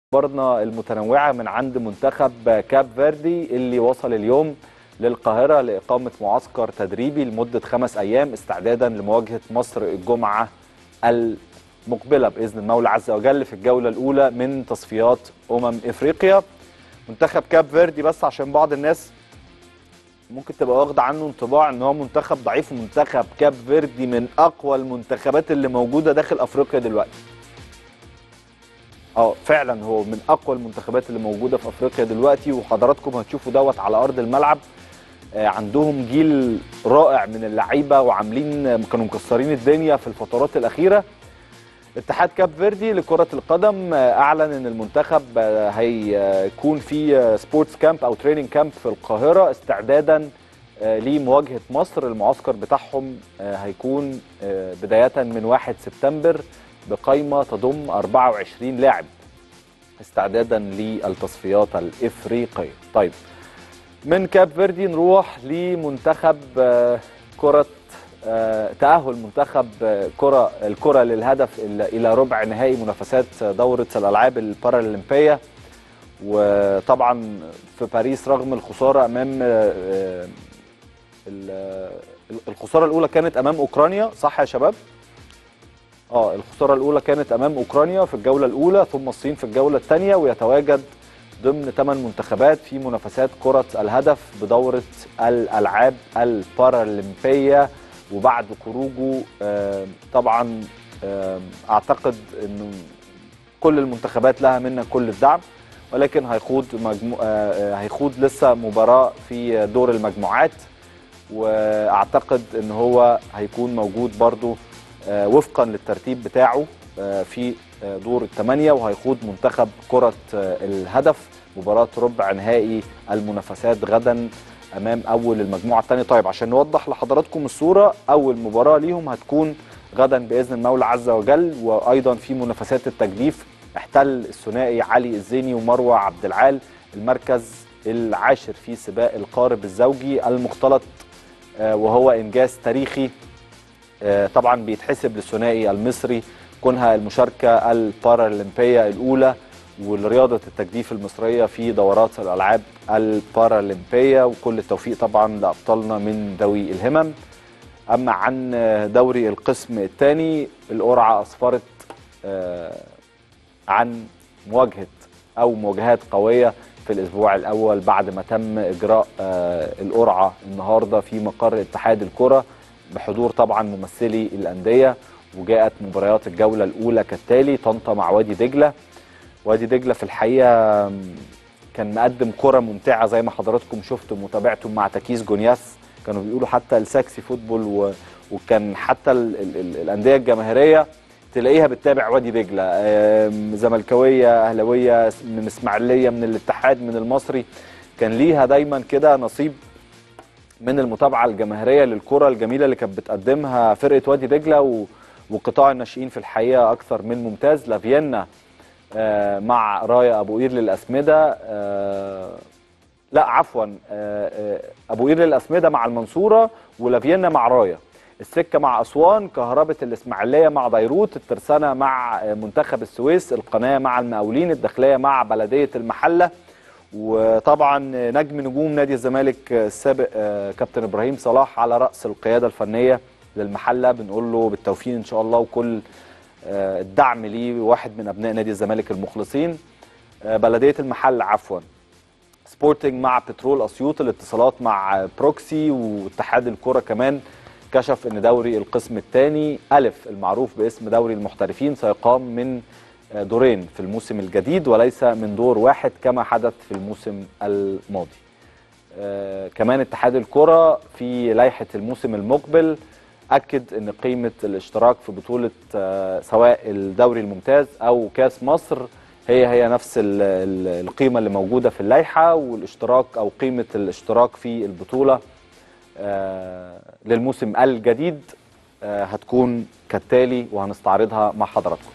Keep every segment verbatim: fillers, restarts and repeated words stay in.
اخبارنا المتنوعه من عند منتخب كاب فيردي اللي وصل اليوم للقاهره لاقامه معسكر تدريبي لمده خمس ايام استعدادا لمواجهه مصر الجمعه المقبله باذن المولى عز وجل في الجوله الاولى من تصفيات امم افريقيا. منتخب كاب فيردي بس عشان بعض الناس ممكن تبقى واخده عنه انطباع ان هو منتخب ضعيف، منتخب كاب فيردي من اقوى المنتخبات اللي موجوده داخل افريقيا دلوقتي. اه فعلا هو من اقوى المنتخبات اللي موجوده في افريقيا دلوقتي، وحضراتكم هتشوفوا دوت على ارض الملعب. آه عندهم جيل رائع من اللعيبه وعاملين كانوا مكسرين الدنيا في الفترات الاخيره. اتحاد كاب فيردي لكره القدم آه اعلن ان المنتخب آه هيكون في سبورتس كامب او تريننج كامب في القاهره استعدادا آه لمواجهه مصر. المعسكر بتاعهم آه هيكون آه بدايه من واحد سبتمبر بقائمة تضم أربعة وعشرين لاعب استعدادا للتصفيات الإفريقية. طيب من كاب فيردي نروح لمنتخب كرة تأهل منتخب كرة الكرة للهدف إلى ربع نهائي منافسات دورة الألعاب البارالمبية. وطبعا في باريس رغم الخسارة أمام الخسارة الأولى كانت أمام أوكرانيا، صح يا شباب؟ اه الخساره الاولى كانت امام اوكرانيا في الجوله الاولى، ثم الصين في الجوله الثانيه، ويتواجد ضمن ثمان منتخبات في منافسات كره الهدف بدوره الالعاب البارالمبيه. وبعد خروجه آه طبعا آه اعتقد انه كل المنتخبات لها منا كل الدعم، ولكن هيخوض مجمو... آه هيخوض لسه مباراه في دور المجموعات، واعتقد ان هو هيكون موجود برضو وفقا للترتيب بتاعه في دور الثمانية، وهيخوض منتخب كرة الهدف مباراة ربع نهائي المنافسات غدا أمام أول المجموعة الثانية. طيب عشان نوضح لحضراتكم الصورة، أول مباراة ليهم هتكون غدا بإذن المولى عز وجل. وأيضا في منافسات التجديف احتل الثنائي علي الزيني ومروة عبد العال المركز العاشر في سباق القارب الزوجي المختلط، وهو إنجاز تاريخي طبعا بيتحسب للثنائي المصري كونها المشاركه البارالمبيه الاولى ولرياضه التجديف المصريه في دورات الالعاب البارالمبيه. وكل التوفيق طبعا لابطالنا من ذوي الهمم. اما عن دوري القسم الثاني، القرعه اسفرت عن مواجهه او مواجهات قويه في الاسبوع الاول بعد ما تم اجراء القرعه النهارده في مقر اتحاد الكره بحضور طبعا ممثلي الانديه. وجاءت مباريات الجوله الاولى كالتالي: طنطا مع وادي دجله. وادي دجله في الحقيقه كان مقدم كره ممتعه زي ما حضراتكم شفتم وتابعتم مع تكيس جونياس، كانوا بيقولوا حتى الساكسي فوتبول، و... وكان حتى ال... ال... ال... الانديه الجماهيريه تلاقيها بتتابع وادي دجله، زملكاويه، اهلاويه، من اسماعيليه، من الاتحاد، من المصري، كان ليها دايما كده نصيب من المتابعه الجماهيريه للكره الجميله اللي كانت بتقدمها فرقه وادي دجله. و... وقطاع الناشئين في الحقيقه اكثر من ممتاز. لافيينا آه مع رايا ابو قير للاسمده، آه لا عفوا آه ابو قير للاسمده مع المنصوره، ولافيينا مع رايا. السكه مع اسوان، كهربة الاسماعيليه مع بيروت، الترسانه مع منتخب السويس، القناه مع المقاولين، الداخليه مع بلديه المحله. وطبعا نجم نجوم نادي الزمالك السابق كابتن ابراهيم صلاح على راس القياده الفنيه للمحله، بنقول له بالتوفيق ان شاء الله وكل الدعم ليه، واحد من ابناء نادي الزمالك المخلصين. بلديه المحله عفوا، سبورتنج مع بترول اسيوط، الاتصالات مع بروكسي. واتحاد الكره كمان كشف ان دوري القسم الثاني الف المعروف باسم دوري المحترفين سيقام من دورين في الموسم الجديد وليس من دور واحد كما حدث في الموسم الماضي. آه كمان اتحاد الكرة في لائحة الموسم المقبل أكد أن قيمة الاشتراك في بطولة آه سواء الدوري الممتاز أو كاس مصر هي هي نفس ال ال القيمة اللي موجودة في اللائحة، والاشتراك أو قيمة الاشتراك في البطولة آه للموسم الجديد آه هتكون كالتالي، وهنستعرضها مع حضراتكم.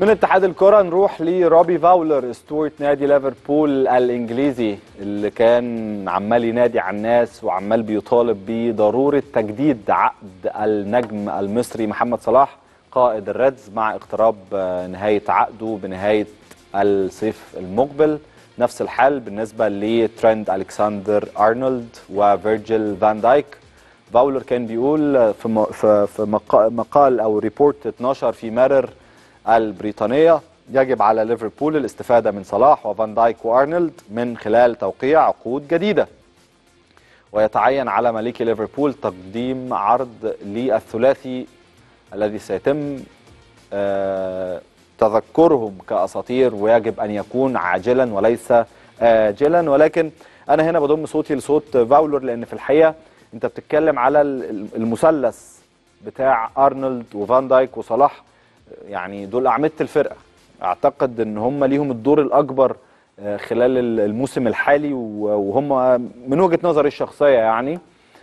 من اتحاد الكرة نروح لروبي فاولر اسطورة نادي ليفربول الانجليزي اللي كان عمال ينادي على الناس وعمال بيطالب بضرورة تجديد عقد النجم المصري محمد صلاح قائد الريدز مع اقتراب نهاية عقده بنهاية الصيف المقبل. نفس الحال بالنسبة لترند ألكسندر أرنولد وفيرجيل فان دايك. فاولر كان بيقول في في مقال او ريبورت اتنشر في مارر البريطانية يجب على ليفربول الاستفادة من صلاح وفان دايك وارنولد من خلال توقيع عقود جديدة، ويتعين على ملكي ليفربول تقديم عرض للثلاثي الذي سيتم تذكرهم كأساطير ويجب أن يكون عاجلا وليس آجلا. ولكن أنا هنا بضم صوتي لصوت فاولر لأن في الحقيقة أنت بتتكلم على المثلث بتاع أرنولد وفان دايك وصلاح، يعني دول أعمدة الفرقة. أعتقد أن هم ليهم الدور الأكبر خلال الموسم الحالي وهم من وجهة نظري الشخصية يعني.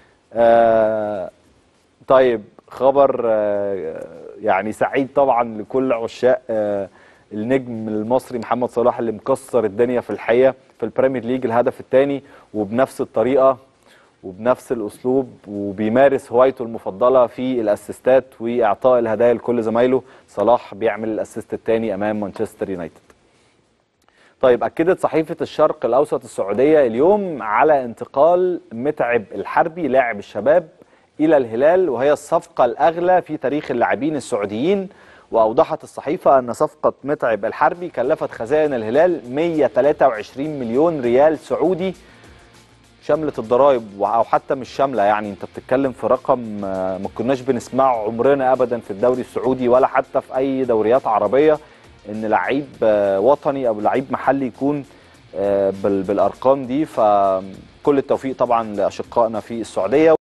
طيب خبر يعني سعيد طبعا لكل عشاق النجم المصري محمد صلاح اللي مكسر الدنيا في الحقيقة في البريمير ليج الهدف الثاني، وبنفس الطريقة وبنفس الاسلوب وبيمارس هوايته المفضله في الاسيستات واعطاء الهدايا لكل زمايله. صلاح بيعمل الاسيست الثاني امام مانشستر يونايتد. طيب اكدت صحيفه الشرق الاوسط السعوديه اليوم على انتقال متعب الحربي لاعب الشباب الى الهلال، وهي الصفقه الاغلى في تاريخ اللاعبين السعوديين. واوضحت الصحيفه ان صفقه متعب الحربي كلفت خزائن الهلال مئة وثلاثة وعشرين مليون ريال سعودي شامله الضرائب او حتى مش شامله، يعني انت بتتكلم في رقم ما كناش بنسمعه عمرنا ابدا في الدوري السعودي ولا حتى في اي دوريات عربيه، ان لعيب وطني او لعيب محلي يكون بالارقام دي. فكل التوفيق طبعا لاشقائنا في السعوديه.